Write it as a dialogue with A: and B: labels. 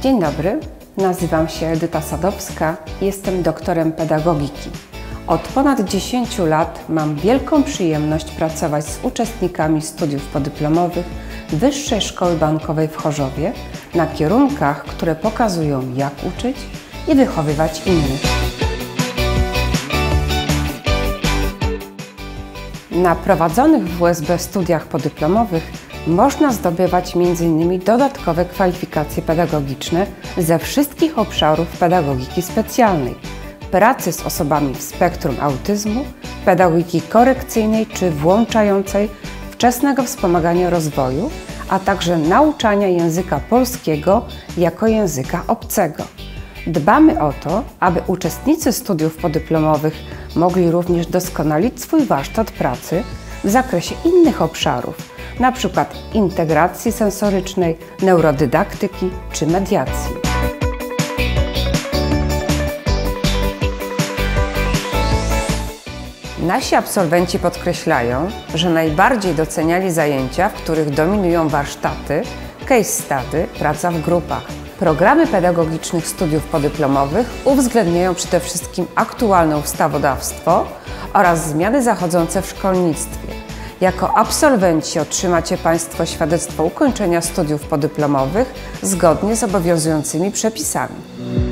A: Dzień dobry, nazywam się Edyta Sadowska, jestem doktorem pedagogiki. Od ponad 10 lat mam wielką przyjemność pracować z uczestnikami studiów podyplomowych Wyższej Szkoły Bankowej w Chorzowie na kierunkach, które pokazują, jak uczyć i wychowywać innych. Na prowadzonych w WSB studiach podyplomowych można zdobywać m.in. dodatkowe kwalifikacje pedagogiczne ze wszystkich obszarów pedagogiki specjalnej, pracy z osobami w spektrum autyzmu, pedagogiki korekcyjnej czy włączającej, wczesnego wspomagania rozwoju, a także nauczania języka polskiego jako języka obcego. Dbamy o to, aby uczestnicy studiów podyplomowych mogli również doskonalić swój warsztat pracy w zakresie innych obszarów, np. integracji sensorycznej, neurodydaktyki czy mediacji. Nasi absolwenci podkreślają, że najbardziej doceniali zajęcia, w których dominują warsztaty, case study, praca w grupach. Programy pedagogicznych studiów podyplomowych uwzględniają przede wszystkim aktualne ustawodawstwo oraz zmiany zachodzące w szkolnictwie. Jako absolwenci otrzymacie Państwo świadectwo ukończenia studiów podyplomowych zgodnie z obowiązującymi przepisami.